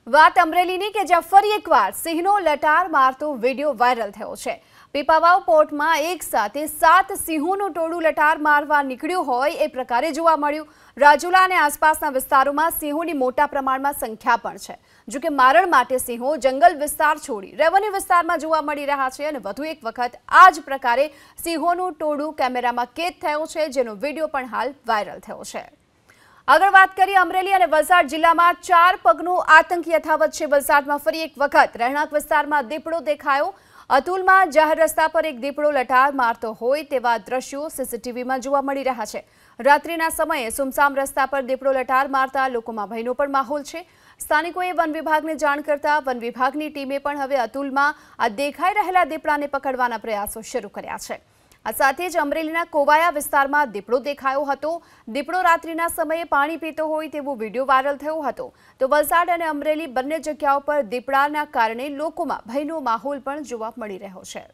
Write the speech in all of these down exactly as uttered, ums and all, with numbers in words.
વાત અમરેલીની કે જ્યાં ફરી એકવાર સિંહનો લટાર મારતો વિડીયો વાયરલ થયો છે। પીપાવાવ પોર્ટમાં એક સાથે સાત સિંહોનું ટોળું લટાર મારવા નીકળ્યું હોય એ પ્રકારે જોવા મળ્યું। રાજુલા અને આસપાસના વિસ્તારોમાં સિંહોની મોટા પ્રમાણમાં સંખ્યા પણ છે। જો કે મારણ માટે સિંહો જંગલ વિસ્તાર છોડી રેવન્યુ વિસ્તારમાં જોવા મળી રહ્યા છે અને વધુ એક વખત આ જ પ્રકારે સિંહોનું ટોળું કેમેરામાં કેદ થયું છે, જેનો વિડીયો પણ હાલ વાયરલ થયો છે। આગળ વાત કરીએ અમરેલી અને વલસાડ જિલ્લામાં ચાર પગનો આતંક યથાવત છે। વલસાડમાં ફરી એક વખત રહેણાંક વિસ્તારમાં દીપડો દેખાયો। અતુલમાં જાહેર રસ્તા પર એક દીપડો લટાર મારતો હોય તેવા દ્રશ્યો સીસીટીવીમાં જોવા મળી રહ્યા છે। રાત્રિના સમયે સુમસામ રસ્તા પર દીપડો લટાર મારતા લોકોમાં ભયનો પણ માહોલ છે। સ્થાનિકોએ વન વિભાગને જાણ કરતા વન વિભાગની ટીમે પણ હવે અતુલમાં આ દેખાઈ રહેલા દીપડાને પકડવાના પ્રયાસો શરૂ કર્યા છે। આ સાથે જ અમરેલીના કોવાયા વિસ્તારમાં દીપડો દેખાયો હતો। દીપડો રાત્રિના સમયે પાણી પીતો હોય તેવો વિડીયો વાયરલ થયો હતો। તો વલસાડ અને અમરેલી બંને જગ્યાઓ પર દીપડાના કારણે લોકોમાં ભયનો માહોલ પણ જોવા મળી રહ્યો છે।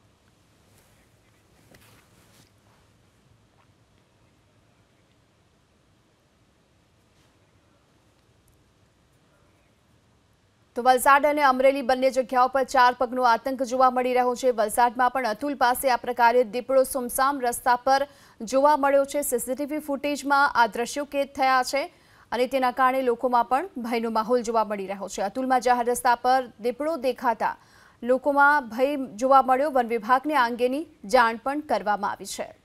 તો વલસાડ અને અમરેલી બંને જગ્યાઓ પર ચાર પગનો આતંક જોવા મળી રહ્યો છે। વલસાડમાં પણ અતુલ પાસે આ પ્રકારે દીપડો સુમસામ રસ્તા પર જોવા મળ્યો છે। સીસીટીવી ફૂટેજમાં આ દ્રશ્યો કેદ થયા છે અને તેના કારણે લોકોમાં પણ ભયનો માહોલ જોવા મળી રહ્યો છે। અતુલમાં જાહેર રસ્તા પર દીપડો દેખાતા લોકોમાં ભય જોવા મળ્યો। વન વિભાગને આ અંગેની જાણ પણ કરવામાં આવી છે।